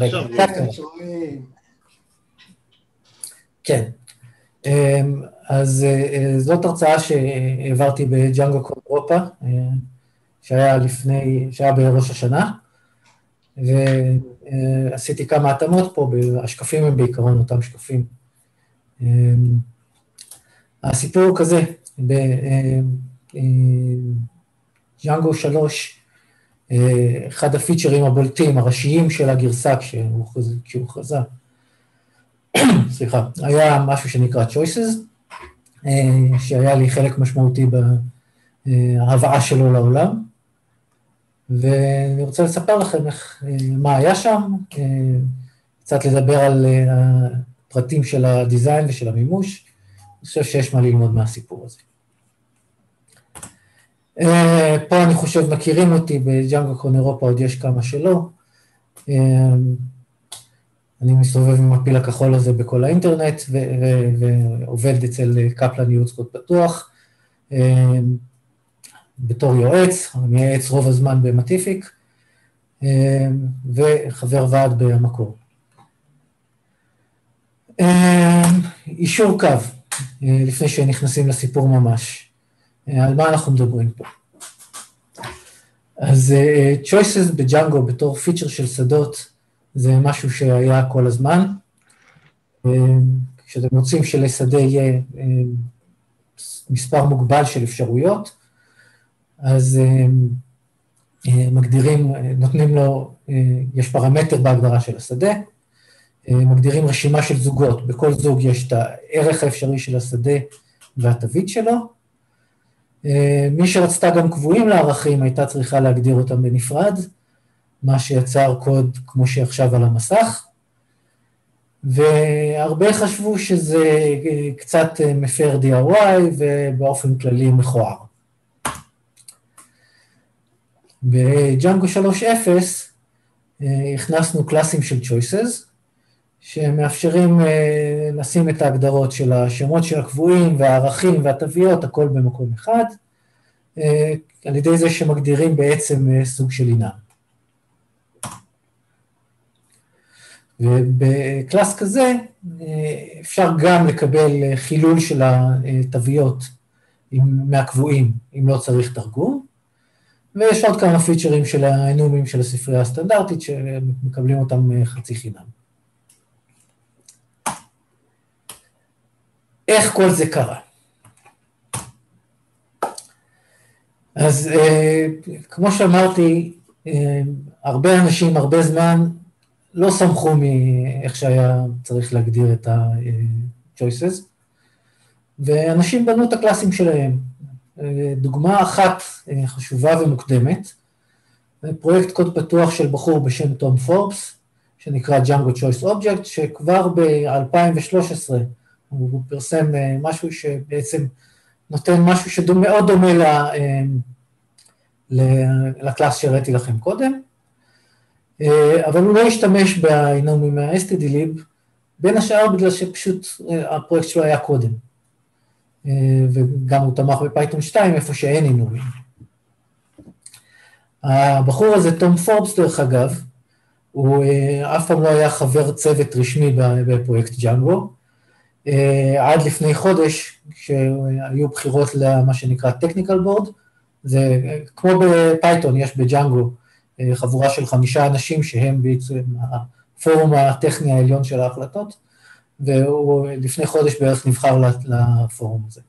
רגע, כן. אז זאת הרצאה שהעברתי בג'אנגוקון אירופה, שהיה בראש השנה, ועשיתי כמה התאמות פה, השקפים הם בעיקרון אותם שקפים. הסיפור הוא כזה, בג'אנגו 3, אחד הפיצ'רים הבולטים, הראשיים של הגרסה כשהוא חזה, סליחה, היה משהו שנקרא choices, שהיה לי חלק משמעותי בהבאה שלו לעולם, ואני רוצה לספר לכם מה היה שם, קצת לדבר על הפרטים של הדיזיין ושל המימוש, אני חושב שיש מה ללמוד מהסיפור הזה. פה אני חושב מכירים אותי, בג'אנגוקון אירופה עוד יש כמה שלא, אני מסתובב עם הפיל הכחול הזה בכל האינטרנט, ועובד אצל קפלן ייעוץ קוד פתוח, בתור יועץ, אני מייעץ רוב הזמן במטיפיק, וחבר ועד במקור. אישור קו, לפני שנכנסים לסיפור ממש, על מה אנחנו מדברים פה. אז choices בג'אנגו בתור פיצ'ר של שדות, זה משהו שהיה כל הזמן. כשאתם רוצים שלשדה יהיה מספר מוגבל של אפשרויות, אז מגדירים, נותנים לו, יש פרמטר בהגדרה של השדה, מגדירים רשימה של זוגות, בכל זוג יש את הערך האפשרי של השדה והתווית שלו. מי שרצתה גם קבועים לערכים, הייתה צריכה להגדיר אותם בנפרד, מה שיצר קוד כמו שעכשיו על המסך, והרבה חשבו שזה קצת מפר DIY ובאופן כללי מכוער. בג'אנגו 3.0 הכנסנו קלאסים של choices, שמאפשרים לשים את ההגדרות של השמות של הקבועים והערכים והתוויות, הכל במקום אחד, על ידי זה שמגדירים בעצם סוג של עניין. ובקלאס כזה אפשר גם לקבל חילול של התוויות מהקבועים, אם לא צריך תרגום, ויש עוד כמה פיצ'רים של האנומים של הספרייה הסטנדרטית, שמקבלים אותם חצי חינם. איך כל זה קרה? אז כמו שאמרתי, הרבה אנשים, הרבה זמן, לא סמכו מאיך שהיה צריך להגדיר את ה-choices, ואנשים בנו את הקלאסים שלהם. דוגמה אחת חשובה ומוקדמת, פרויקט קוד פתוח של בחור בשם תום פורבס, שנקרא Django Choice Object, שכבר ב-2013 הוא פרסם משהו שבעצם נותן משהו שמאוד דומה לקלאס שהראיתי לכם קודם, אבל הוא לא השתמש באנומים מה-stdlib, בין השאר בגלל שפשוט הפרויקט שלו היה קודם, וגם הוא תמך בפייתון 2 איפה שאין אנומים. הבחור הזה, תום פורבס דרך אגב, הוא אף פעם לא היה חבר צוות רשמי בפרויקט ג'אנגו, עד לפני חודש, כשהיו בחירות למה שנקרא technical board, זה כמו בפייתון, יש בג'אנגו חבורה של 5 אנשים שהם בעצם הפורום הטכני העליון של ההחלטות, והוא לפני חודש בערך נבחר לפורום הזה.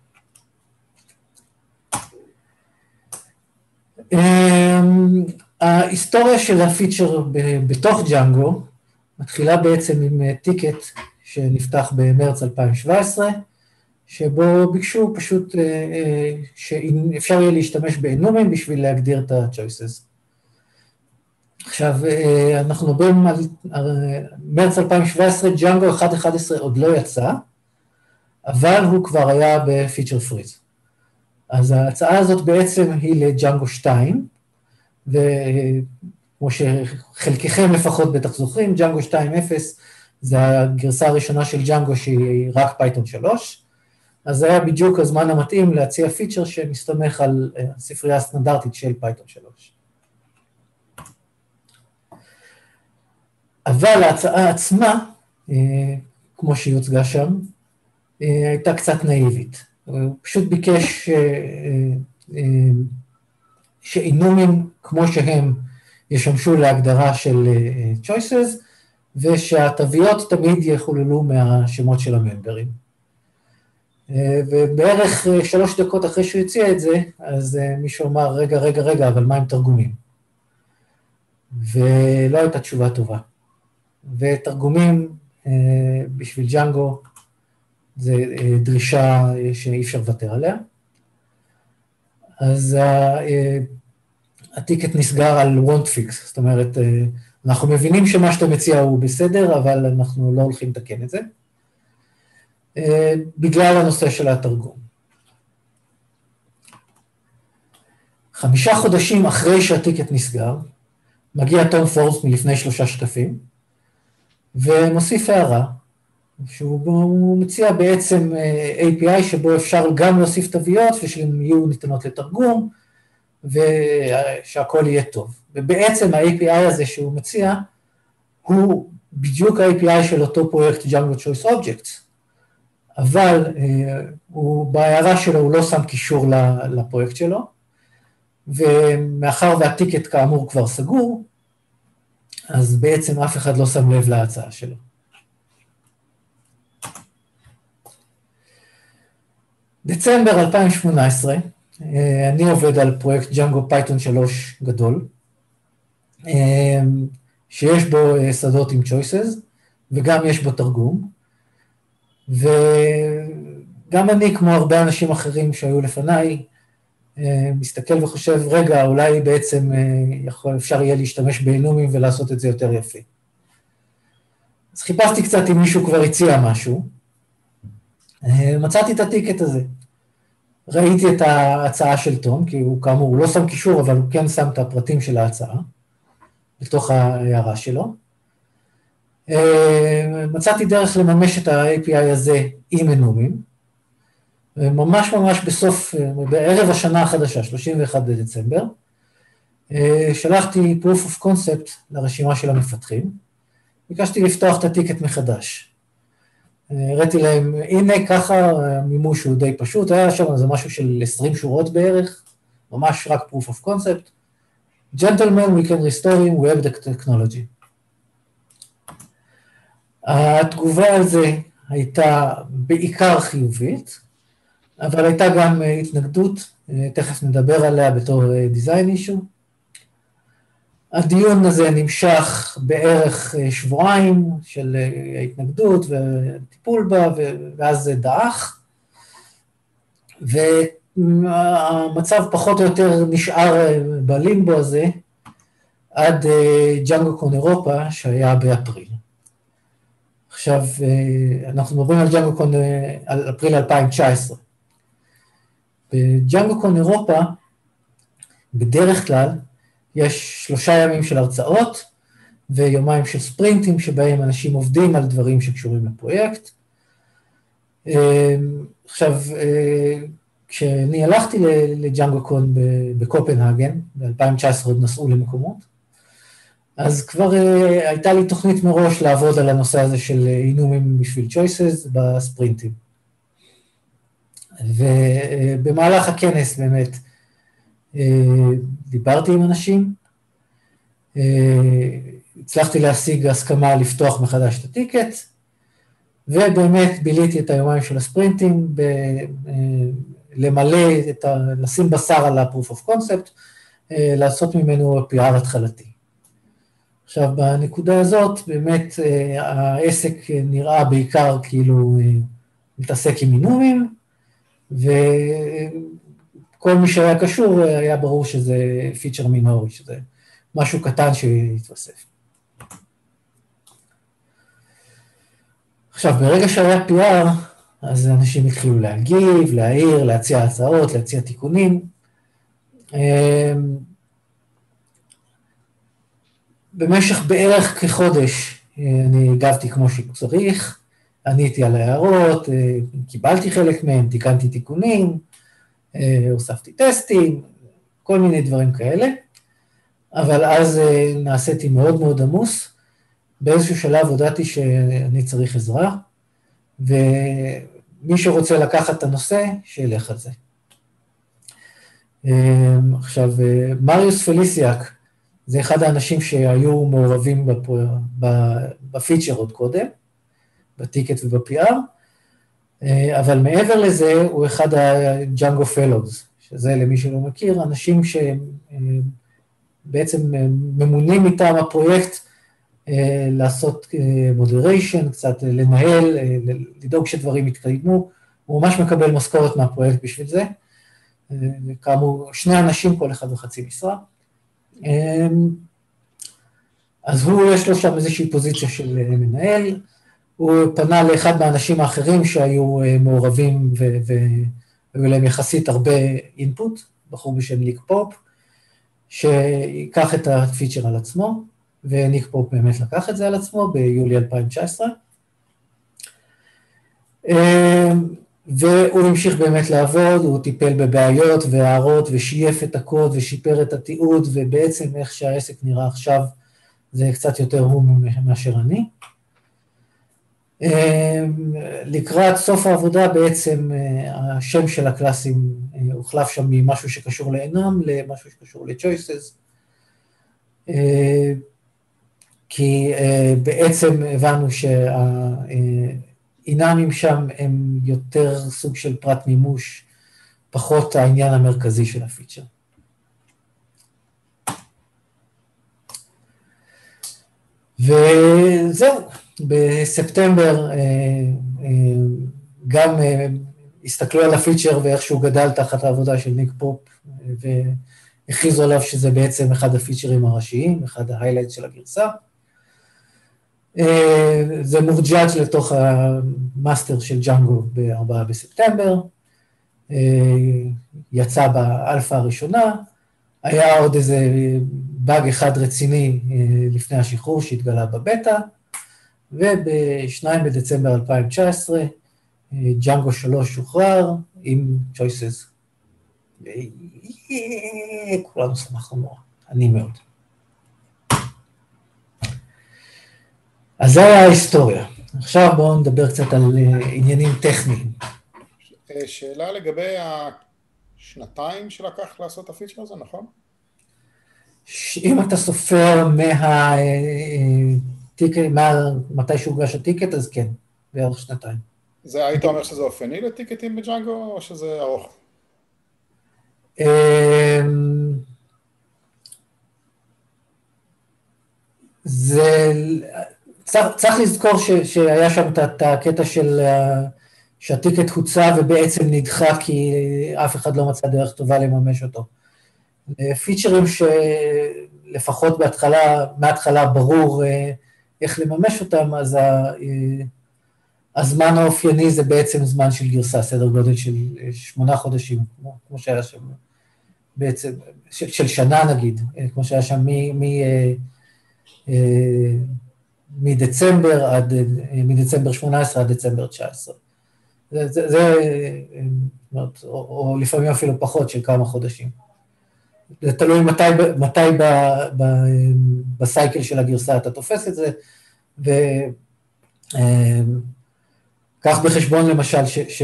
ההיסטוריה של הפיצ'ר בתוך ג'אנגו מתחילה בעצם עם טיקט שנפתח במרץ 2017, שבו ביקשו פשוט שאפשר יהיה להשתמש באנומים בשביל להגדיר את ה-choices. עכשיו, אנחנו מדברים על מרץ 2017, ג'אנגו 1.11 עוד לא יצא, אבל הוא כבר היה בפיצ'ר פריז. אז ההצעה הזאת בעצם היא לג'אנגו 2, וכמו שחלקכם לפחות בטח זוכרים, ג'אנגו 2.0 זה הגרסה הראשונה של ג'אנגו שהיא רק פייתון 3, אז זה היה בדיוק הזמן המתאים להציע פיצ'ר שמסתמך על הספרייה הסטנדרטית של פייתון 3. אבל ההצעה עצמה, כמו שהיא הוצגה שם, הייתה קצת נאיבית. הוא פשוט ביקש שאינומים כמו שהם ישמשו להגדרה של choices, ושהתוויות תמיד יחוללו מהשמות של הממברים. ובערך 3 דקות אחרי שהוא הציע את זה, אז מישהו אמר, רגע, אבל מה עם תרגומים? ולא הייתה תשובה טובה. ותרגומים בשביל ג'אנגו, זה דרישה שאי אפשר לוותר עליה. אז הטיקט נסגר על want fix, זאת אומרת, אנחנו מבינים שמה שאתה מציע הוא בסדר, אבל אנחנו לא הולכים לתקן את זה, בגלל הנושא של התרגום. 5 חודשים אחרי שהטיקט נסגר, מגיע תום פורס מלפני 3 שקפים, ומוסיף הערה, שהוא מציע בעצם API שבו אפשר גם להוסיף תוויות, ושהם יהיו ניתנות לתרגום, ושהכל יהיה טוב. ובעצם ה-API הזה שהוא מציע, הוא בדיוק ה-API של אותו פרויקט Django Choice Objects, אבל בהערה שלו הוא לא שם קישור לפרויקט שלו, ומאחר והטיקט כאמור כבר סגור, אז בעצם אף אחד לא שם לב להצעה שלו. דצמבר 2018, אני עובד על פרויקט Django Python 3 גדול, שיש בו שדות עם choices, וגם יש בו תרגום, וגם אני, כמו הרבה אנשים אחרים שהיו לפניי, מסתכל וחושב, רגע, אולי בעצם אפשר יהיה להשתמש באינומים ולעשות את זה יותר יפה. אז חיפשתי קצת אם מישהו כבר הציע משהו, מצאתי את הטיקט הזה. ראיתי את ההצעה של תום, כי הוא כאמור, הוא לא שם קישור, אבל הוא כן שם את הפרטים של ההצעה, בתוך ההערה שלו. מצאתי דרך לממש את ה-API הזה עם אינומים, ממש בסוף, בערב השנה החדשה, 31 בדצמבר, שלחתי proof of concept לרשימה של המפתחים, ביקשתי לפתוח את הטיקט מחדש. הראיתי להם, הנה ככה, המימוש הוא די פשוט, היה שם זה משהו של 20 שורות בערך, ממש רק proof of concept. Gentlemen, we can restore him, we have the technology. התגובה על זה הייתה בעיקר חיובית, אבל הייתה גם התנגדות, תכף נדבר עליה בתור design issue. הדיון הזה נמשך בערך שבועיים של ההתנגדות וטיפול בה, ואז זה דעך, והמצב פחות או יותר נשאר בלימבו הזה, עד Djangocon אירופה, שהיה באפריל. עכשיו, אנחנו מדברים על Djangocon, על אפריל 2019. ב-Djangocon אירופה, בדרך כלל, יש 3 ימים של הרצאות, ויומיים של ספרינטים, שבהם אנשים עובדים על דברים שקשורים לפרויקט. עכשיו, כשאני הלכתי לג'אנגוקון בקופנהגן, ב-2019 עוד נסעו למקומות, אז כבר הייתה לי תוכנית מראש לעבוד על הנושא הזה של אינומים בשביל choices בספרינטים. ובמהלך הכנס באמת דיברתי עם אנשים, הצלחתי להשיג הסכמה לפתוח מחדש את הטיקט, ובאמת ביליתי את היומיים של הספרינטים, למלא, לשים בשר על ה-proof of concept, לעשות ממנו PR התחלתי. עכשיו, בנקודה הזאת, באמת העסק נראה בעיקר כאילו מתעסק עם אינומים, וכל מי שהיה קשור היה ברור שזה פיצ'ר מינורי, שזה משהו קטן שהתווסף. עכשיו, ברגע שהיה PR, אז אנשים התחילו להגיב, להעיר, להציע הצעות, להציע תיקונים. במשך בערך כחודש אני הגבתי כמו שצריך, עניתי על ההערות, קיבלתי חלק מהם, תיקנתי תיקונים, הוספתי טסטים, כל מיני דברים כאלה, אבל אז נעשיתי מאוד מאוד עמוס, באיזשהו שלב הודעתי שאני צריך עזרה, ומי שרוצה לקחת את הנושא, שילך על זה. עכשיו, מריוס פליסיאק, זה אחד האנשים שהיו מעורבים בפיצ'ר עוד קודם, בטיקט ובPR, אבל מעבר לזה הוא אחד הג'אנגו פלוז, שזה למי שלא מכיר, אנשים שבעצם ממונים מטעם הפרויקט, לעשות מודריישן, קצת לנהל, לדאוג שדברים יתקיימו, הוא ממש מקבל משכורת מהפרויקט בשביל זה, כאמור, 2 אנשים, כל אחד וחצי משרה, אז הוא יש לו שם איזושהי פוזיציה של מנהל, הוא פנה לאחד מהאנשים האחרים שהיו מעורבים והיו להם יחסית הרבה אינפוט, בחור בשם ניק פופ, שיקח את הפיצ'ר על עצמו, וניק פופ באמת לקח את זה על עצמו ביולי 2019, והוא המשיך באמת לעבוד, הוא טיפל בבעיות והערות ושייף את הקוד ושיפר את התיעוד, ובעצם איך שהעסק נראה עכשיו, זה קצת יותר הוא מאשר אני. לקראת סוף העבודה בעצם השם של הקלאסים הוחלף שם ממשהו שקשור לעינם למשהו שקשור ל-choices, כי בעצם הבנו שהאינמים שם הם יותר סוג של פרט מימוש, פחות העניין המרכזי של הפיצ'ר. וזהו, בספטמבר גם הסתכלו על הפיצ'ר ואיך שהוא גדל תחת העבודה של ניק פופ, והכריזו עליו שזה בעצם אחד הפיצ'רים הראשיים, אחד ההיילייט של הגרסה. זה מורג'אג' לתוך המאסטר של ג'אנגו ב-4 בספטמבר, יצא באלפא הראשונה, היה עוד איזה באג אחד רציני לפני השחרור שהתגלה בבטא, וב-2 בדצמבר 2019, ג'אנגו 3 שוחרר עם choices. כולנו שמחנו נורא, אני מאוד. אז זה היה ההיסטוריה. עכשיו בואו נדבר קצת על עניינים טכניים. שאלה לגבי השנתיים שלקח לעשות את הפיצ'ר הזה, נכון? אם אתה סופר מתי שהוגש הטיקט, אז כן, בערך 2. זה היית אומר שזה אופני לטיקטים בג'אנגו, או שזה ארוך? צריך לזכור שהיה שם את הקטע של שהטיקט הוצא ובעצם נדחה כי אף אחד לא מצא דרך טובה לממש אותו. פיצ'רים שלפחות מההתחלה ברור איך לממש אותם, אז הזמן האופייני זה בעצם זמן של גרסה, סדר גודל של 8 חודשים, כמו שהיה שם בעצם, של שנה נגיד, כמו שהיה שם מדצמבר 18 עד דצמבר 19. זה, או לפעמים אפילו פחות של כמה חודשים. זה תלוי מתי בסייקל של הגרסה אתה תופס את זה, וכך בחשבון למשל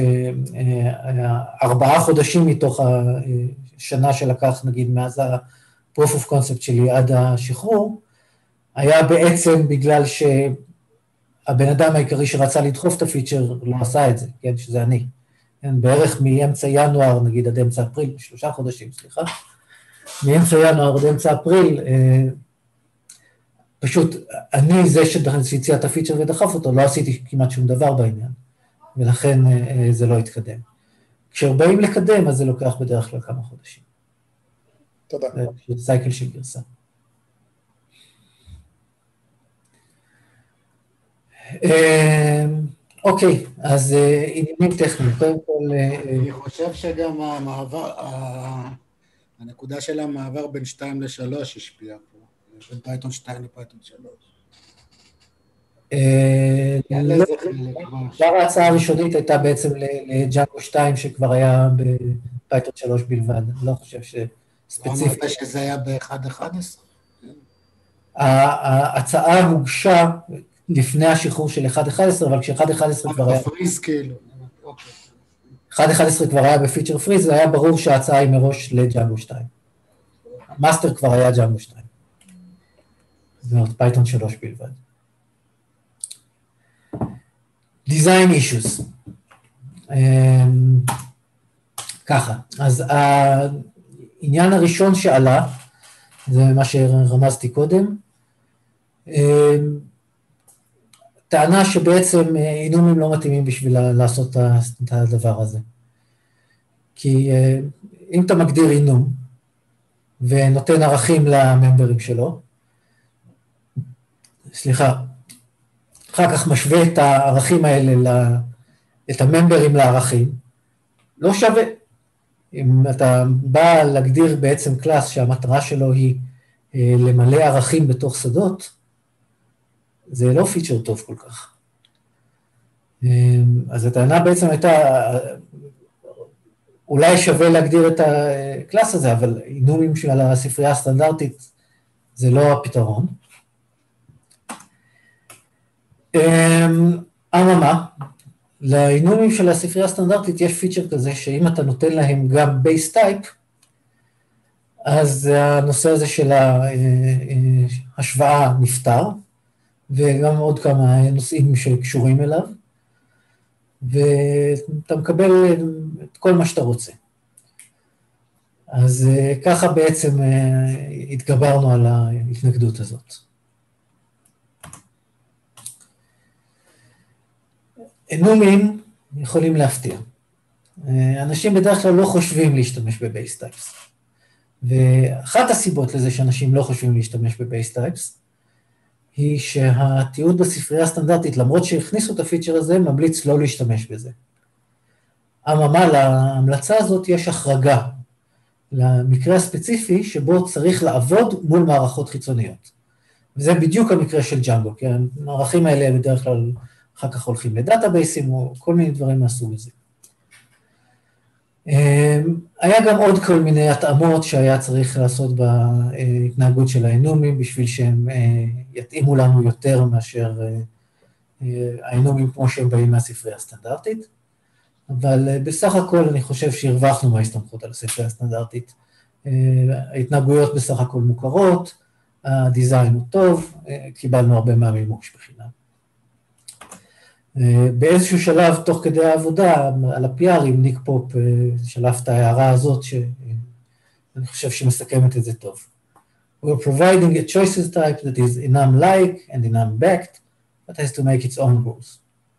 ש4 חודשים מתוך השנה שלקח, נגיד, מאז ה-proof of concept שלי עד השחרור, היה בעצם בגלל שהבן אדם העיקרי שרצה לדחוף את הפיצ'ר לא עשה את זה, כן, שזה אני. כן, בערך מאמצע ינואר, נגיד עד אמצע אפריל, 3 חודשים, סליחה, מאמצע ינואר עד אמצע אפריל, פשוט אני זה שהציע את הפיצ'ר ודחף אותו, לא עשיתי כמעט שום דבר בעניין, ולכן זה לא התקדם. כשבאים לקדם, אז זה לוקח בדרך כלל כמה חודשים. תודה. זה סייקל של גרסה. אוקיי, אז עניינים טכניים, קודם כל... אני חושב שגם הנקודה של המעבר בין 2 ל-3 השפיעה פה, בין פייתון 2 לפייתון 3. כבר ההצעה הראשונית הייתה בעצם לג'אנגו 2 שכבר היה בפייתון 3 בלבד, אני לא חושב שספציפית. אמרת שזה היה ב-1.11? ההצעה הוגשה לפני השחרור של 1.11, אבל כש-1.11 כבר היה... בפריז כאילו. 1.11 כבר היה בפיצ'ר פריז, זה היה ברור שההצעה היא מראש לג'אנגו 2. המאסטר כבר היה ג'אנגו 2. זאת אומרת, פייתון 3 בלבד. Design issues. ככה, אז העניין הראשון שעלה, זה מה שרמזתי קודם, טענה שבעצם אינומים לא מתאימים בשביל לעשות את הדבר הזה. כי אם אתה מגדיר אינום, ונותן ערכים לממברים שלו, אחר כך משווה את הערכים האלה, את הממברים לערכים, לא שווה. אם אתה בא להגדיר בעצם קלאס שהמטרה שלו היא למלא ערכים בתוך שדות, זה לא פיצ'ר טוב כל כך. אז הטענה בעצם הייתה, אולי שווה להגדיר את הקלאס הזה, אבל אינומים של הספרייה הסטנדרטית זה לא הפתרון. אממה, לאינומים של הספרייה הסטנדרטית יש פיצ'ר כזה, שאם אתה נותן להם גם בייס טייפ, אז הנושא הזה של ההשוואה נפתר, וגם עוד כמה נושאים שקשורים אליו, ואתה מקבל את כל מה שאתה רוצה. אז ככה בעצם התגברנו על ההתנגדות הזאת. אינומים יכולים להפתיע. אנשים בדרך כלל לא חושבים להשתמש בבייס טייפס. ואחת הסיבות לזה שאנשים לא חושבים להשתמש בבייס טייפס, היא שהתיעוד בספרייה הסטנדרטית, למרות שהכניסו את הפיצ'ר הזה, ממליץ לא להשתמש בזה. אממה, להמלצה הזאת יש החרגה למקרה הספציפי, שבו צריך לעבוד מול מערכות חיצוניות. וזה בדיוק המקרה של ג'אנגו, כי המערכים האלה בדרך כלל אחר כך הולכים לדאטאבייסים, או כל מיני דברים מהסוג הזה. היה גם עוד כל מיני התאמות שהיה צריך לעשות בהתנהגות של האינומים, בשביל שהם יתאימו לנו יותר מאשר האינומים כמו שהם באים מהספרייה הסטנדרטית, אבל בסך הכל אני חושב שהרווחנו מההסתמכות על הספרייה הסטנדרטית. ההתנהגויות בסך הכל מוכרות, הדיזיין הוא טוב, קיבלנו הרבה מהמימוש בחינם. באיזשהו שלב, תוך כדי העבודה, על ה-PR עם ניק פופ, שלף את ההערה הזאת, שאני חושב שמסכמת את זה טוב. We're providing a choices type that is enum-like and enum-backed, but has to make its own rules.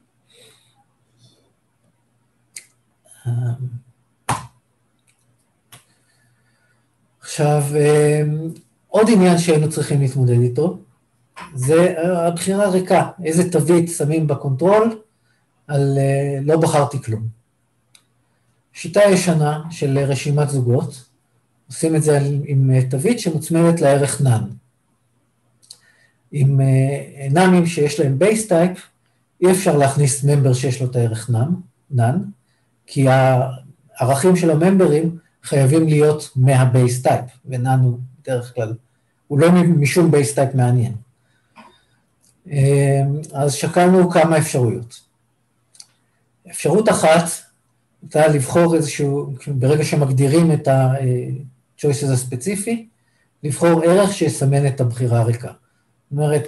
עכשיו, עוד עניין שהיינו צריכים להתמודד איתו, זה הבחירה ריקה, איזה תווית שמים בקונטרול, על לא בחרתי כלום. שיטה ישנה של רשימת זוגות, עושים את זה עם תווית שמוצמדת לערך none. עם נאמים שיש להם base type, אי אפשר להכניס ממבר שיש לו את הערך none, כי הערכים של הממברים חייבים להיות מה-base type, ונאן הוא בדרך כלל, הוא לא משום base type מעניין. אז שקלנו כמה אפשרויות. אפשרות אחת, הייתה לבחור איזשהו, ברגע שמגדירים את ה-choices הספציפי, לבחור ערך שיסמן את הבחירה הריקה. זאת אומרת,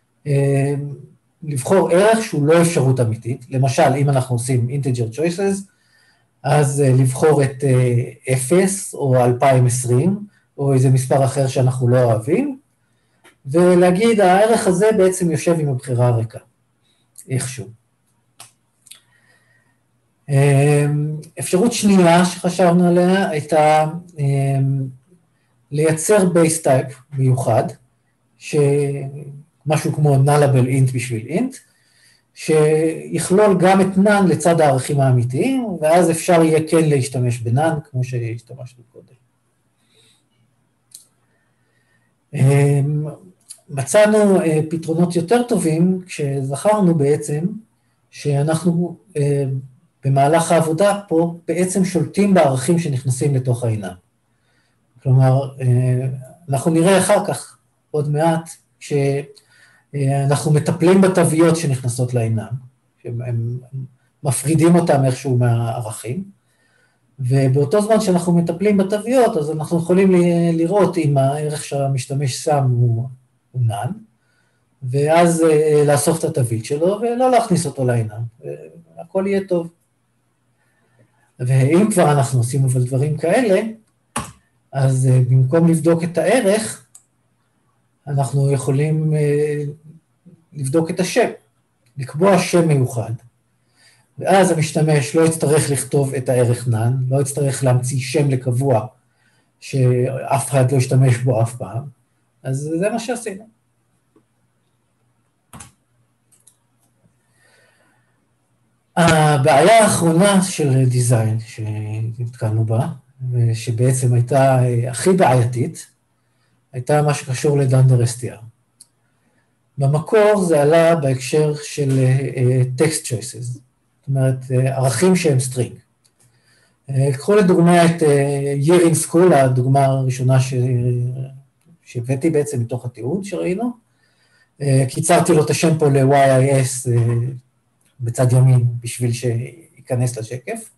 לבחור ערך שהוא לא אפשרות אמיתית, למשל, אם אנחנו עושים integer choices, אז לבחור את 0 או 2020, או איזה מספר אחר שאנחנו לא אוהבים, ולהגיד, הערך הזה בעצם יושב עם הבחירה הריקה, איכשהו. אפשרות שנייה שחשבנו עליה, הייתה לייצר base type מיוחד, משהו כמו nullable int בשביל int, שיכלול גם את none לצד הערכים האמיתיים, ואז אפשר יהיה כן להשתמש ב-none, כמו שהשתמשנו קודם. מצאנו פתרונות יותר טובים, כשזכרנו בעצם שאנחנו במהלך העבודה פה בעצם שולטים בערכים שנכנסים לתוך העינם. כלומר, אנחנו נראה אחר כך עוד מעט כשאנחנו מטפלים בתוויות שנכנסות לעינם, שהם מפרידים אותם איכשהו מהערכים, ובאותו זמן שאנחנו מטפלים בתוויות, אז אנחנו יכולים לראות אם הערך שהמשתמש שם הוא נען, ואז לאסוף את התווית שלו ולא להכניס אותו לעינם, והכל יהיה טוב. ואם כבר אנחנו עושים אבל דברים כאלה, אז במקום לבדוק את הערך, אנחנו יכולים לבדוק את השם, לקבוע שם מיוחד, ואז המשתמש לא יצטרך לכתוב את הערך נען, לא יצטרך להמציא שם לקבוע, שאף אחד לא ישתמש בו אף פעם, אז זה מה שעשינו. הבעיה האחרונה של דיזיין שהתקלנו בה, ושבעצם הייתה הכי בעייתית, הייתה מה שקשור לדנדר STR. במקור זה עלה בהקשר של text choices, זאת אומרת, ערכים שהם סטרינג. קחו לדוגמה את year in school, הדוגמה הראשונה שהבאתי בעצם מתוך התיעוד שראינו, קיצרתי לו את השם פה ל-YIS בצד ימין בשביל שייכנס לשקף.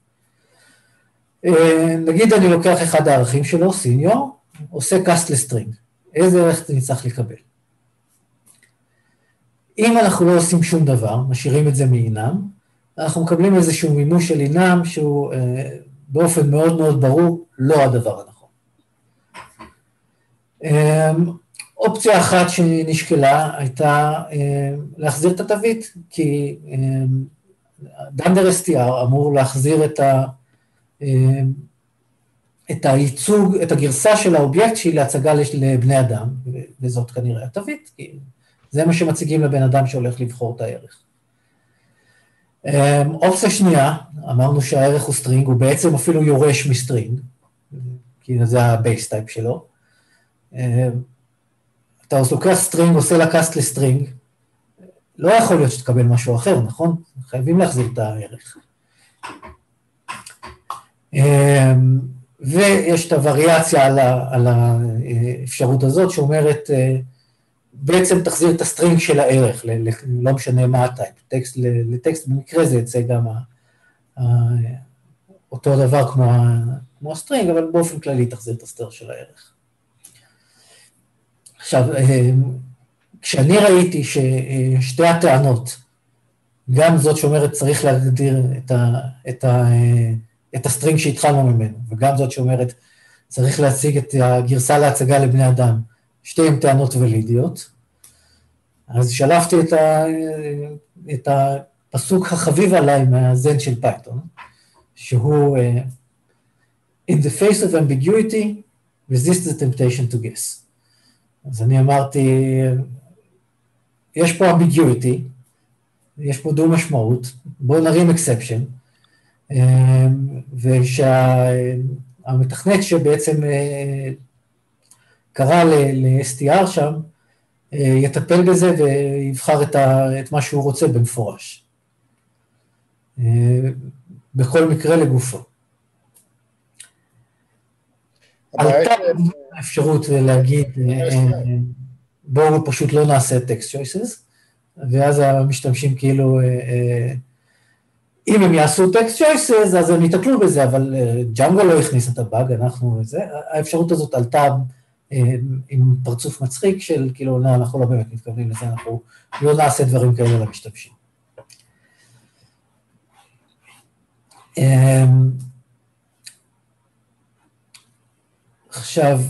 נגיד אני לוקח אחד הערכים שלו, סיניור, עושה קאסט לסטרינג. איזה ערך אני צריך לקבל? אם אנחנו לא עושים שום דבר, משאירים את זה מעינם, אנחנו מקבלים איזשהו מימוש של עינם שהוא באופן מאוד מאוד ברור לא הדבר הנכון. אופציה אחת שנשקלה הייתה להחזיר את התווית, כי דנדר STR אמור להחזיר את הייצוג, את הגרסה של האובייקט שהיא להצגה לבני אדם, וזאת כנראה התווית, כי זה מה שמציגים לבן אדם שהולך לבחור את הערך. אופציה שנייה, אמרנו שהערך הוא סטרינג, הוא בעצם אפילו יורש מסטרינג, כי זה הבייס טייפ שלו. אתה לוקח סטרינג, עושה לה קאסט לסטרינג, לא יכול להיות שתקבל משהו אחר, נכון? חייבים להחזיר את הערך. ויש את הווריאציה על האפשרות הזאת, שאומרת, בעצם תחזיר את הסטרינג של הערך, לא משנה מה הטייפ, לטקסט במקרה זה יצא גם אותו דבר כמו הסטרינג, אבל באופן כללי תחזיר את הסטר של הערך. עכשיו, כשאני ראיתי ששתי הטענות, גם זאת שאומרת צריך להגדיר את הסטרינג שהתחלנו ממנו, וגם זאת שאומרת צריך להציג את הגרסה להצגה לבני אדם, שתיהן טענות ולידיות, אז שלפתי את הפסוק החביב עליי מהזן של פייתון, שהוא In the face of ambiguity, resist the temptation to guess. אז אני אמרתי, יש פה ambiguity, יש פה דו משמעות, בואו נרים exception, ושהמתכנת שבעצם קרא ל-STR שם, יטפל בזה ויבחר את מה שהוא רוצה במפורש. בכל מקרה לגופו. עלתה האפשרות להגיד, בואו פשוט לא נעשה text choices, ואז המשתמשים כאילו, אם הם יעשו text choices, אז הם יטפלו בזה, אבל ג'אנגו לא הכניס את הבאג, אנחנו וזה, האפשרות הזאת עלתה עם פרצוף מצחיק של, כאילו, אנחנו לא באמת מתכוונים לזה, אנחנו לא נעשה דברים כאלה למשתמשים. עכשיו,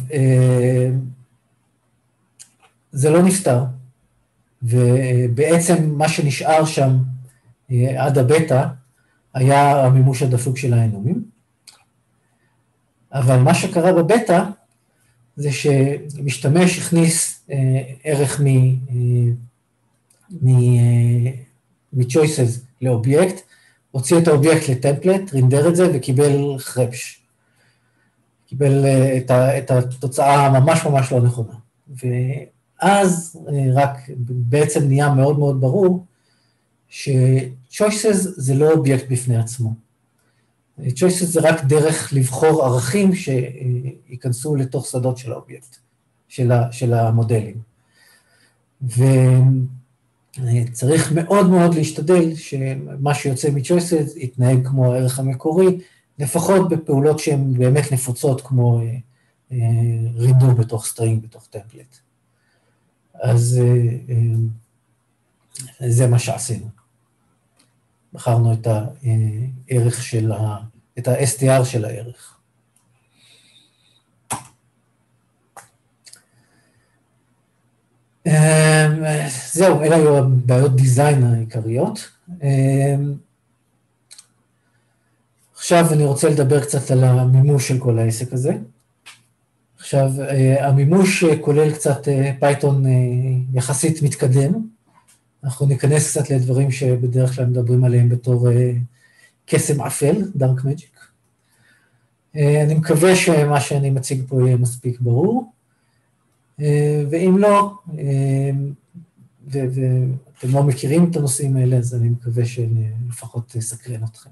זה לא נפתר, ובעצם מה שנשאר שם עד הבטא, היה המימוש הדפוק של האנומים, אבל מה שקרה בבטא, זה שמשתמש הכניס ערך מ-choices לאובייקט, הוציא את האובייקט לטמפלט, רינדר את זה וקיבל חרפש. קיבל את התוצאה הממש ממש לא נכונה. ואז רק בעצם נהיה מאוד מאוד ברור, ש-choices זה לא אובייקט בפני עצמו. choices זה רק דרך לבחור ערכים שייכנסו לתוך שדות של האובייקט, של המודלים. וצריך מאוד מאוד להשתדל שמה שיוצא מ-choices יתנהג כמו הערך המקורי, לפחות בפעולות שהן באמת נפוצות כמו רידור בתוך סטרינג, בתוך טמפלט. אז זה מה שעשינו. בחרנו את הערך של את ה-STR של הערך. זהו, אלה היו הבעיות דיזיין העיקריות. עכשיו אני רוצה לדבר קצת על המימוש של כל העסק הזה. עכשיו, המימוש כולל קצת פייתון יחסית מתקדם. אנחנו ניכנס קצת לדברים שבדרך כלל מדברים עליהם בתור קסם אפל, דארק מג'יק. אני מקווה שמה שאני מציג פה יהיה מספיק ברור. ואם לא, ואתם לא מכירים את הנושאים האלה, אז אני מקווה שלפחות תסקרן אתכם.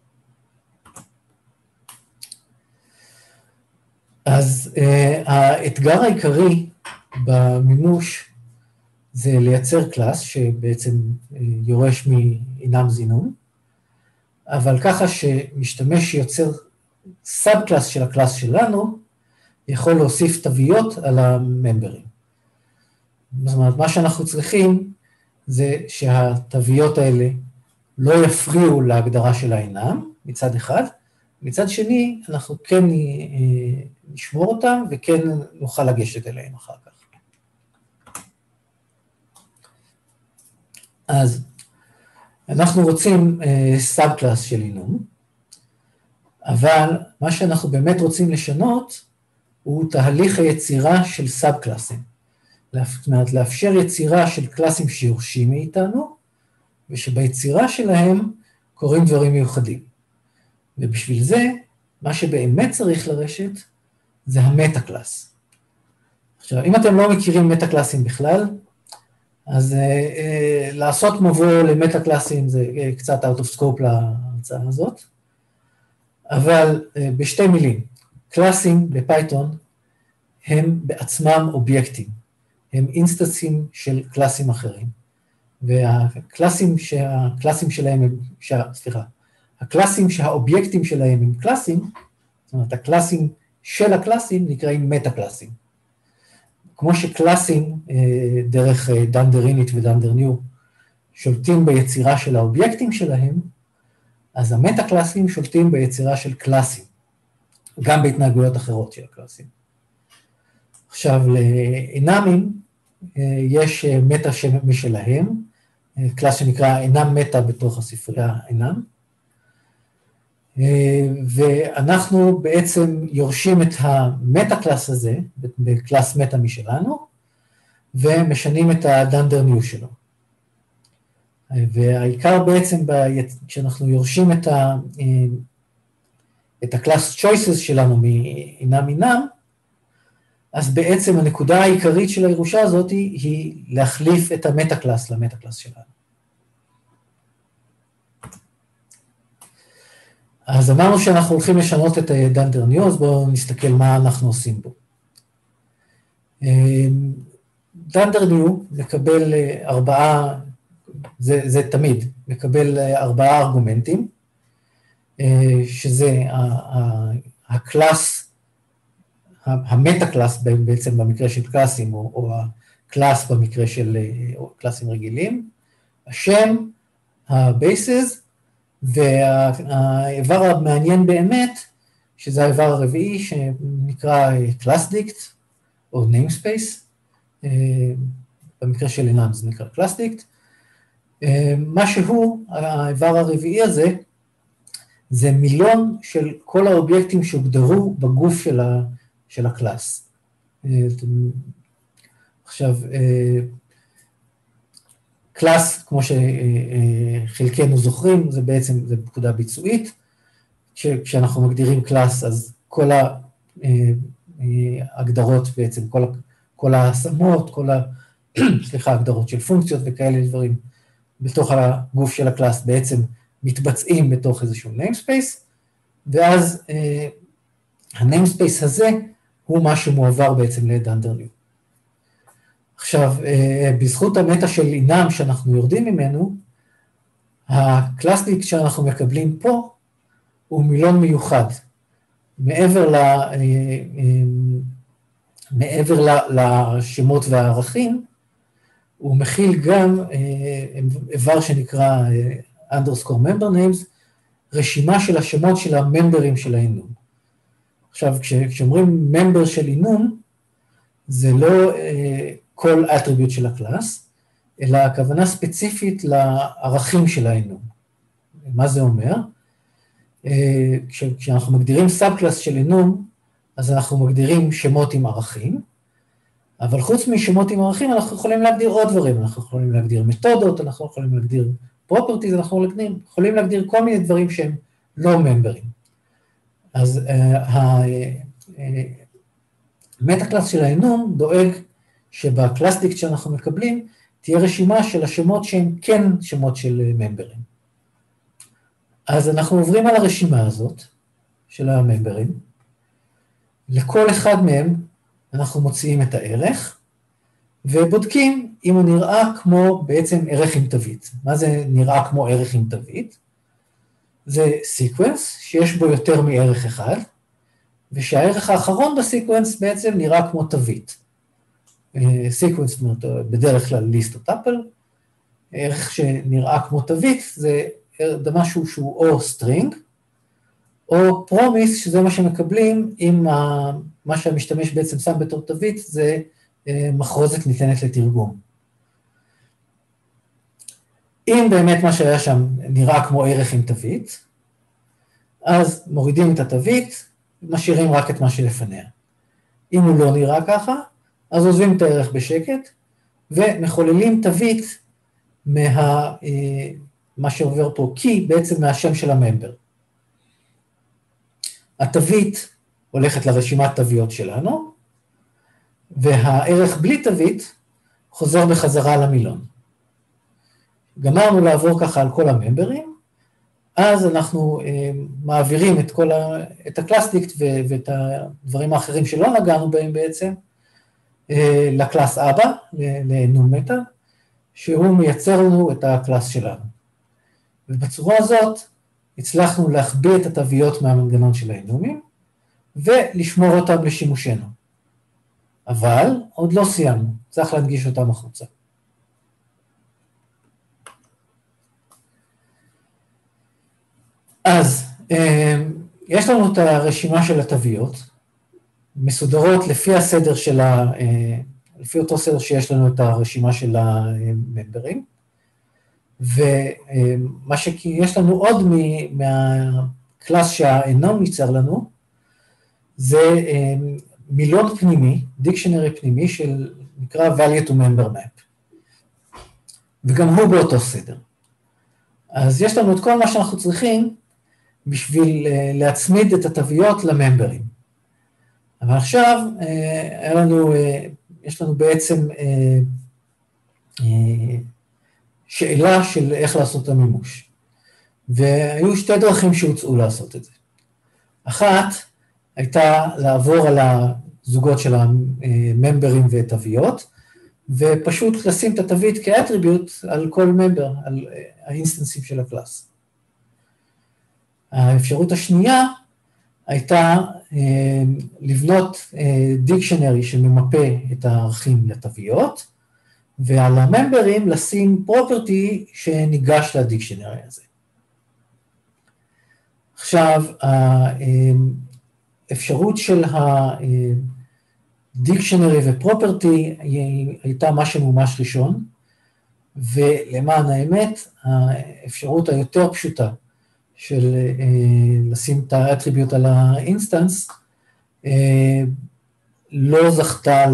אז האתגר העיקרי במימוש זה לייצר קלאס שבעצם יורש מאינם זינון, אבל ככה שמשתמש שיוצר סאב קלאס של הקלאס שלנו, יכול להוסיף תוויות על הממברים. זאת אומרת, מה שאנחנו צריכים זה שהתוויות האלה לא יפריעו להגדרה של האינם, מצד אחד, מצד שני, אנחנו כן נשמור אותם וכן נוכל לגשת אליהם אחר כך. אז אנחנו רוצים סאב קלאס של אינום, אבל מה שאנחנו באמת רוצים לשנות הוא תהליך היצירה של סאב קלאסים. זאת אומרת, לאפשר יצירה של קלאסים שיורשים מאיתנו, ושביצירה שלהם קורים דברים מיוחדים. ובשביל זה, מה שבאמת צריך לרשת, זה המטה-קלאס. עכשיו, אם אתם לא מכירים מטה-קלאסים בכלל, אז לעשות מבוא למטה-קלאסים זה קצת out of scope להרצאה הזאת, אבל בשתי מילים, קלאסים בפייתון הם בעצמם אובייקטים, הם אינסטנסים של קלאסים אחרים, והקלאסים שלהם הם, הקלאסים שהאובייקטים שלהם הם קלאסים, זאת אומרת, הקלאסים של הקלאסים נקראים מטה-קלאסים. כמו שקלאסים דרך דנדר אינית ודנדר ניו שולטים ביצירה של האובייקטים שלהם, אז המטה-קלאסים שולטים ביצירה של קלאסים, גם בהתנהגויות אחרות של הקלאסים. עכשיו, לאינמים יש מטה משלהם, קלאס שנקרא אינם מטה בתוך הספרייה אינם, ואנחנו בעצם יורשים את המטה-קלאס הזה, בקלאס מטה משלנו, ומשנים את הדנדר ניו שלו. והעיקר בעצם, כשאנחנו יורשים את הקלאס choices שלנו מאינם, אז בעצם הנקודה העיקרית של הירושה הזאת היא להחליף את המטה-קלאס למטה-קלאס שלנו. אז אמרנו שאנחנו הולכים לשנות את דנדר ניו, אז בואו נסתכל מה אנחנו עושים בו. דנדר ניו מקבל 4, זה תמיד, מקבל 4 ארגומנטים, שזה הקלאס, המטה-קלאס בעצם במקרה של קלאסים, או הקלאס במקרה של קלאסים רגילים, השם, ה-bases, והאיבר המעניין באמת, שזה האיבר הרביעי שנקרא ClassDict, או namespace, במקרה של אינם זה נקרא ClassDict, מה שהוא, האיבר הרביעי הזה, זה מילון של כל האובייקטים שהוגדרו בגוף של הקלאס. עכשיו, קלאס, כמו שחלקנו זוכרים, זה בעצם, זה פקודה ביצועית, כשאנחנו מגדירים קלאס, אז כל ההגדרות בעצם, כל ההשמות, הגדרות של פונקציות וכאלה דברים, בתוך הגוף של הקלאס בעצם מתבצעים בתוך איזשהו namespace, ואז ה-namespace הזה הוא מה שמועבר בעצם לדנדר ניו. עכשיו, בזכות המטה של אינם שאנחנו יורדים ממנו, הקלאסניק שאנחנו מקבלים פה הוא מילון מיוחד. מעבר לשמות והערכים, הוא מכיל גם איבר שנקרא underscore member names, רשימה של השמות של הממברים של האינום. עכשיו, כשאומרים member של אינום, זה לא כל אטריביוט של הקלאס, אלא הכוונה ספציפית לערכים של האינום. מה זה אומר? כשאנחנו מגדירים סאב קלאס של אינום, אז אנחנו מגדירים שמות עם ערכים, אבל חוץ משמות עם ערכים, אנחנו יכולים להגדיר עוד דברים, אנחנו יכולים להגדיר מתודות, אנחנו יכולים להגדיר פרופרטיז, אנחנו יכולים להגדיר כל מיני דברים שהם לא ממברים. אז המטה קלאס של האינום דואג שבקלאסדיקט שאנחנו מקבלים, תהיה רשימה של השמות שהם כן שמות של ממברים. אז אנחנו עוברים על הרשימה הזאת, של הממברים, לכל אחד מהם אנחנו מוציאים את הערך, ובודקים אם הוא נראה כמו בעצם ערך עם תווית. מה זה נראה כמו ערך עם תווית? זה סיקוונס שיש בו יותר מערך אחד, ושהערך האחרון בסיקוונס בעצם נראה כמו תווית. סיקוונס בדרך כלל ליסט או טאפל, ערך שנראה כמו תווית זה משהו שהוא או סטרינג, או פרומיס, שזה מה שמקבלים, אם מה שהמשתמש בעצם שם בתור תווית, זה מחרוזת ניתנת לתרגום. אם באמת מה שהיה שם נראה כמו ערך עם תווית, אז מורידים את התווית, משאירים רק את מה שלפניה. אם הוא לא נראה ככה, אז עוזבים את הערך בשקט, ומחוללים תווית מה שעובר פה, כי בעצם מהשם של הממבר. התווית הולכת לרשימת תוויות שלנו, והערך בלי תווית חוזר בחזרה למילון. גמרנו לעבור ככה על כל הממברים, אז אנחנו מעבירים את הקלאסדיקט ואת הדברים האחרים שלא נגענו בהם בעצם, לקלאס אבא, לנום מטה, שהוא מייצר לנו את הקלאס שלנו. ובצורה הזאת הצלחנו להחביא את התוויות מהמנגנון של האינומים, ולשמור אותם לשימושנו. אבל עוד לא סיימנו, צריך להדגיש אותם החוצה. אז יש לנו את הרשימה של התוויות, מסודרות לפי הסדר של לפי אותו סדר שיש לנו את הרשימה של הממברים, ומה שיש לנו עוד מהקלאס שהאינום ייצר לנו, זה מילון פנימי, דיקשנרי פנימי, שנקרא value to member map. וגם הוא באותו סדר. אז יש לנו את כל מה שאנחנו צריכים, בשביל להצמיד את התוויות לממברים. אבל עכשיו, יש לנו בעצם שאלה של איך לעשות את המימוש. והיו שתי דרכים שהוצאו לעשות את זה. אחת, הייתה לעבור על הזוגות של הממברים ותוויות, ופשוט לשים את התווית כאטריביוט על כל ממבר, על האינסטנסים של הקלאס. האפשרות השנייה הייתה לבנות דיקשנרי שממפה את הערכים לתוויות, ועל הממברים לשים פרופרטי שניגש לדיקשנרי הזה. עכשיו, האפשרות של הדיקשנרי ופרופרטי הייתה מה שמומש ראשון, ולמען האמת, האפשרות היותר פשוטה של לשים את האטריביוט על האינסטנס, לא זכתה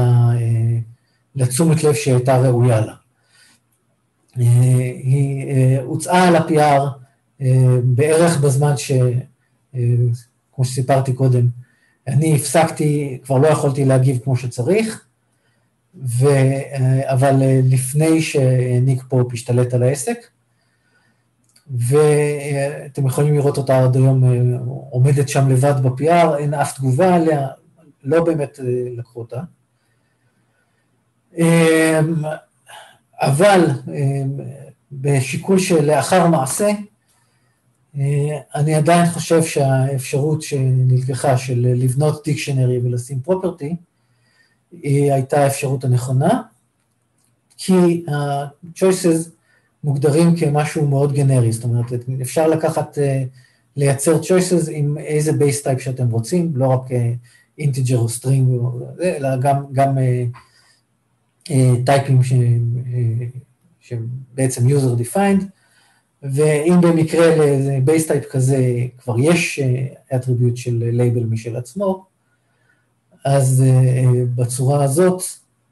לתשומת לב שהייתה ראויה לה. היא הוצאה על ה-PR בערך בזמן כמו שסיפרתי קודם, אני הפסקתי, כבר לא יכולתי להגיב כמו שצריך, אבל לפני שניק פופ השתלט על העסק, ואתם יכולים לראות אותה עד היום עומדת שם לבד ב-PR, אין אף תגובה עליה, לא באמת לקחו אותה. אבל בשיקול שלאחר מעשה, אני עדיין חושב שהאפשרות שנלקחה של לבנות דיקשנרי ולשים פרופרטי, היא הייתה האפשרות הנכונה, כי ה-choices מוגדרים כמשהו מאוד גנרי, זאת אומרת, אפשר לקחת, לייצר choices עם איזה base type שאתם רוצים, לא רק integer או string, אלא גם טייפים שהם בעצם user defined, ואם במקרה ל-base type כזה כבר יש attribute של label משל עצמו, אז בצורה הזאת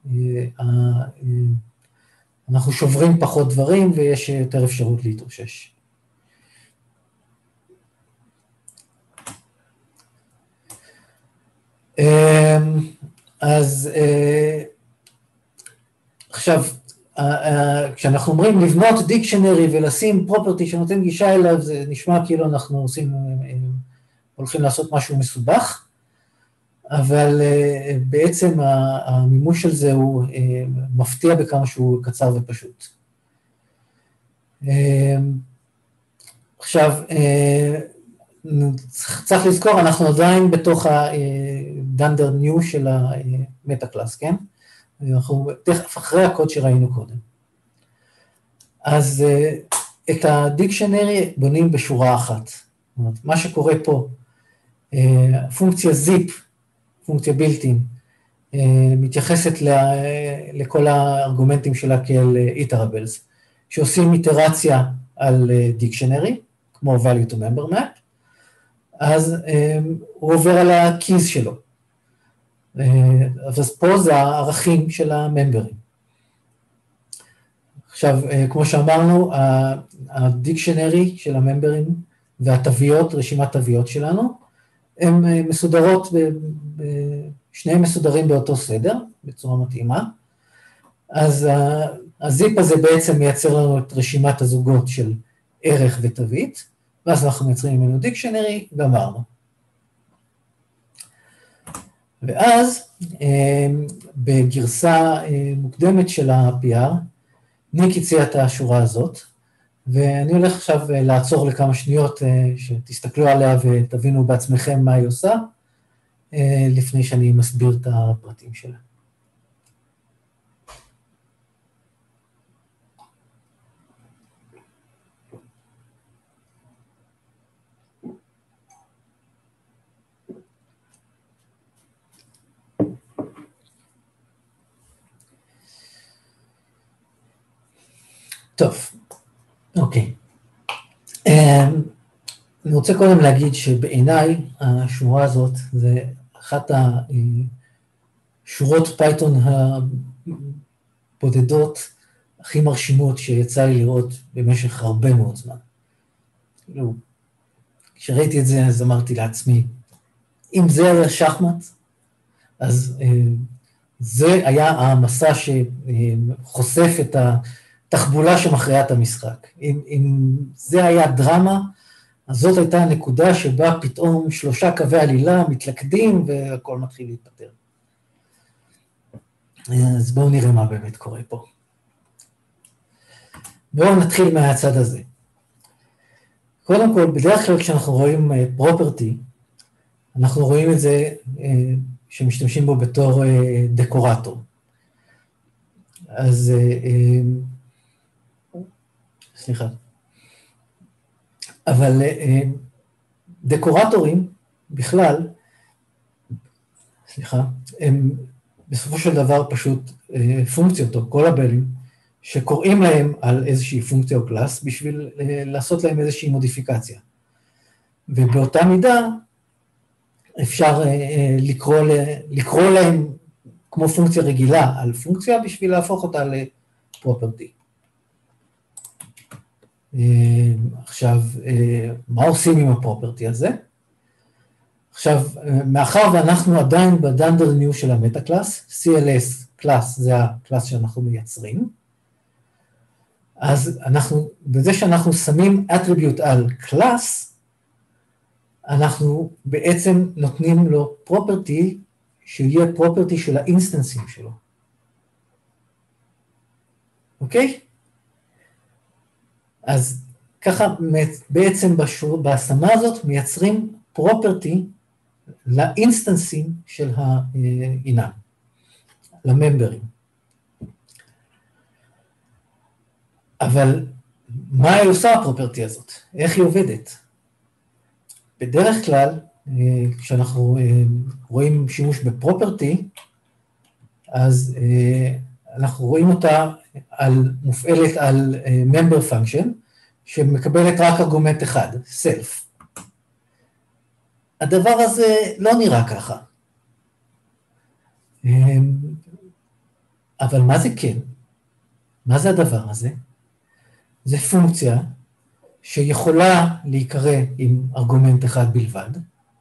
אנחנו שוברים פחות דברים ויש יותר אפשרות להתאושש. אז עכשיו, כשאנחנו אומרים לבנות דיקשנרי ולשים פרופרטי שנותן גישה אליו, זה נשמע כאילו אנחנו הולכים לעשות משהו מסובך, אבל בעצם המימוש של זה הוא מפתיע בכמה שהוא קצר ופשוט. עכשיו, צריך לזכור, אנחנו עדיין בתוך ה-Dunder New של המטה-קלאס, כן? אנחנו תכף אחרי הקוד שראינו קודם. אז את הדיקשנרי בונים בשורה אחת. מה שקורה פה, פונקציה zip, פונקציה בילטין, מתייחסת לכל הארגומנטים שלה כאל iterables, שעושים איטרציה על דיקשנרי, כמו value to member map, אז הוא עובר על ה-keys שלו. אז פה זה הערכים של הממברים. עכשיו, כמו שאמרנו, הדיקשנרי של הממברים והתוויות, רשימת תוויות שלנו, הן מסודרות, שניהם מסודרים באותו סדר, בצורה מתאימה. אז הזיפ הזה בעצם מייצר לנו את רשימת הזוגות של ערך ותווית, ואז אנחנו מייצרים ממנו דיקשנרי, גמרנו. ואז בגרסה מוקדמת של ה-PR, ניק הציע את השורה הזאת, ואני הולך עכשיו לעצור לכמה שניות שתסתכלו עליה ותבינו בעצמכם מה היא עושה, לפני שאני מסביר את הפרטים שלה. טוב, אוקיי. אני רוצה קודם להגיד שבעיניי השורה הזאת זה אחת השורות פייתון הבודדות הכי מרשימות שיצא לי לראות במשך הרבה מאוד זמן. כשראיתי את זה אז אמרתי לעצמי, אם זה היה שחמט, אז זה היה המסע שחושף את התחבולה שמכריעה את המשחק. אם זה היה דרמה, אז זאת הייתה הנקודה שבה פתאום 3 קווי עלילה מתלכדים והכל מתחיל להתפטר. אז בואו נראה מה באמת קורה פה. בואו נתחיל מהצד הזה. קודם כל, בדרך כלל כשאנחנו רואים פרופרטי, אנחנו רואים את זה שמשתמשים בו בתור דקורטור. אז סליחה. אבל דקורטורים בכלל, סליחה, הם בסופו של דבר פשוט פונקציות או קולאבלים, שקוראים להם על איזושהי פונקציה או קלאס, בשביל לעשות להם איזושהי מודיפיקציה. ובאותה מידה אפשר לקרוא להם כמו פונקציה רגילה על פונקציה, בשביל להפוך אותה לפרופרטי. עכשיו, מה עושים עם הפרופרטי הזה? עכשיו, מאחר ואנחנו עדיין בדנדר ניו של המטה קלאס, CLS קלאס זה הקלאס שאנחנו מייצרים, אז בזה שאנחנו שמים attribute על קלאס, אנחנו בעצם נותנים לו פרופרטי, שיהיה פרופרטי של האינסטנסים שלו. אוקיי? אז ככה בעצם בהשמה הזאת מייצרים פרופרטי לאינסטנסים של העינן, לממברים. אבל מה היא עושה הפרופרטי הזאת? איך היא עובדת? בדרך כלל, כשאנחנו רואים שימוש בפרופרטי, אז אנחנו רואים אותה מופעלת על member function, שמקבלת רק ארגומנט אחד, self. הדבר הזה לא נראה ככה. אבל מה זה כן? מה זה הדבר הזה? זה פונקציה שיכולה להיקרא עם ארגומנט אחד בלבד,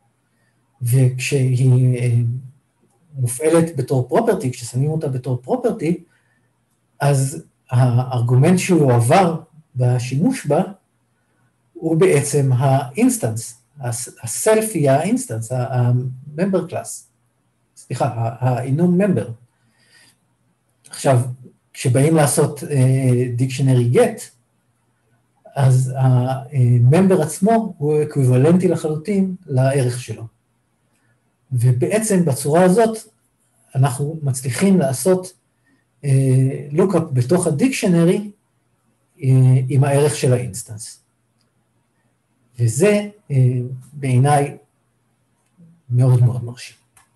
וכשהיא מופעלת בתור פרופרטי, כששמים אותה בתור פרופרטי, אז הארגומנט שהוא עבר בשימוש בה, הוא בעצם האינסטנס, הסלף היא האינסטנס, הממבר קלאס, סליחה, האינום ממבר. עכשיו, כשבאים לעשות דיקשנרי גט, אז הממבר עצמו הוא אקוויוולנטי לחלוטין לערך שלו. ובעצם בצורה הזאת אנחנו מצליחים לעשות לוקאפ בתוך הדיקשנרי עם הערך של האינסטנס. וזה בעיניי מאוד מאוד מרשים.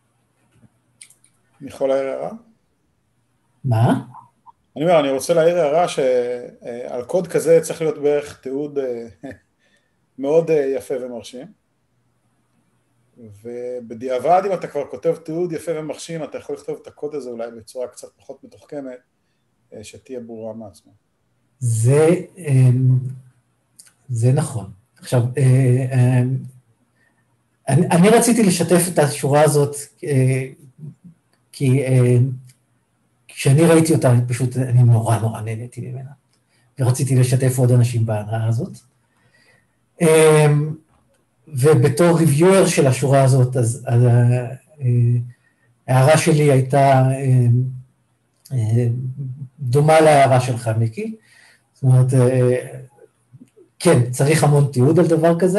אני יכול להעיר הערה? מה? אני רוצה להעיר הערה שעל קוד כזה צריך להיות בערך תיעוד מאוד יפה ומרשים. ובדיעבד אם אתה כבר כותב תיעוד יפה ומרשים, אתה יכול לכתוב את הקוד הזה אולי בצורה קצת פחות מתוחכמת, שתהיה ברורה מעצמה. זה נכון. עכשיו, אני רציתי לשתף את השורה הזאת, כי כשאני ראיתי אותה, פשוט אני נורא נהניתי ממנה, ורציתי לשתף עוד אנשים בהנאה הזאת. ובתור ריוויואר של השורה הזאת, אז ההערה שלי הייתה דומה להערה שלך, מיקי. זאת אומרת, כן, צריך המון תיעוד על דבר כזה,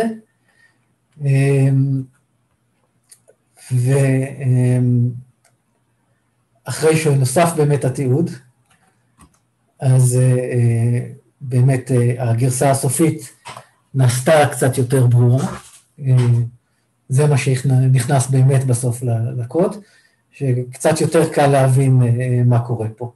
ואחרי שנוסף באמת התיעוד, אז באמת הגרסה הסופית נעשתה קצת יותר ברורה, זה מה שנכנס באמת בסוף לקוד, שקצת יותר קל להבין מה קורה פה.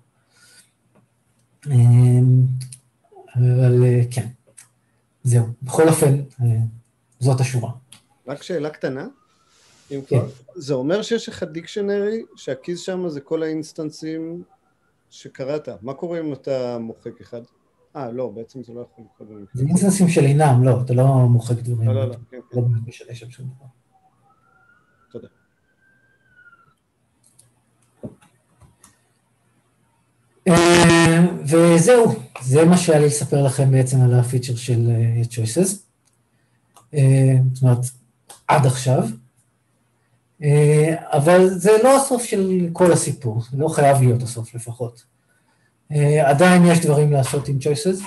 אבל כן, זהו, בכל אופן, זאת השורה. רק שאלה קטנה, אם כן. כבר, זה אומר שיש לך דיקשנרי, שהקיז שם זה כל האינסטנסים שקראת, מה קורה אם אתה מוחק אחד? לא, בעצם זה לא יכול לקרות במקרה. זה אינסטנסים של אינם, לא, אתה לא מוחק דברים. לא, כן. לא באמת משנה שם שום דבר. תודה. וזהו, זה מה שהיה לי לספר לכם בעצם על הפיצ'ר של choices. זאת אומרת, עד עכשיו. אבל זה לא הסוף של כל הסיפור, זה לא חייב להיות הסוף לפחות. עדיין יש דברים לעשות עם choices,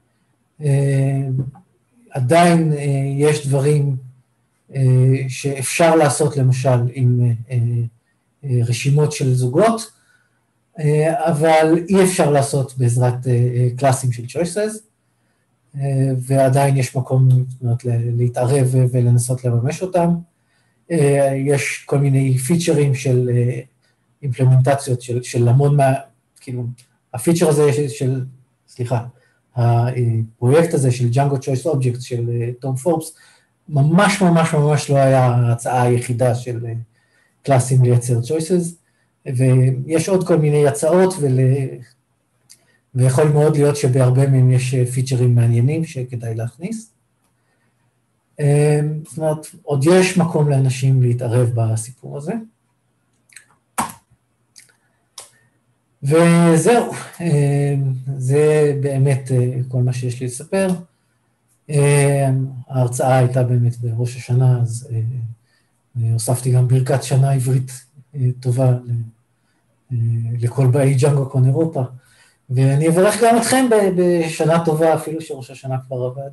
עדיין יש דברים שאפשר לעשות למשל עם רשימות של זוגות, אבל אי אפשר לעשות בעזרת קלאסים של choices, ועדיין יש מקום להתערב ולנסות לממש אותם. יש כל מיני פיצ'רים של אימפלמנטציות של המון כאילו, הפיצ'ר הזה הפרויקט הזה של Django Choice Objects של תום פורבס, ממש לא היה ההצעה היחידה של קלאסים לייצר choices, ויש עוד כל מיני הצעות, ויכול מאוד להיות שבהרבה מהם יש פיצ'רים מעניינים שכדאי להכניס. זאת אומרת, עוד יש מקום לאנשים להתערב בסיפור הזה. וזהו, זה באמת כל מה שיש לי לספר. ההרצאה הייתה באמת בראש השנה, אז הוספתי גם ברכת שנה עברית טובה לכל באי ג'אנגוקון אירופה, ואני אברך גם אתכם בשנה טובה, אפילו שראש השנה כבר עבד.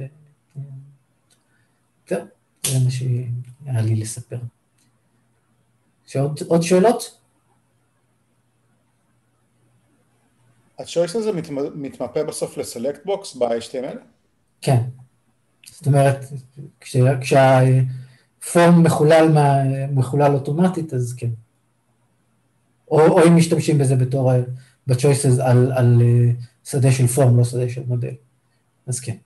זהו, זה מה שהיה לי לספר. יש עוד שאלות? הצ'ויס הזה מתמפה בסוף לסלקט בוקס ב-HTML? כן. זאת אומרת, כשהפורם מחולל אוטומטית, אז כן. או אם משתמשים בזה בתור ב-choices על שדה של פורם, לא שדה של מודל. אז כן.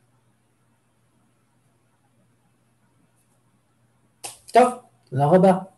טוב, תודה רבה.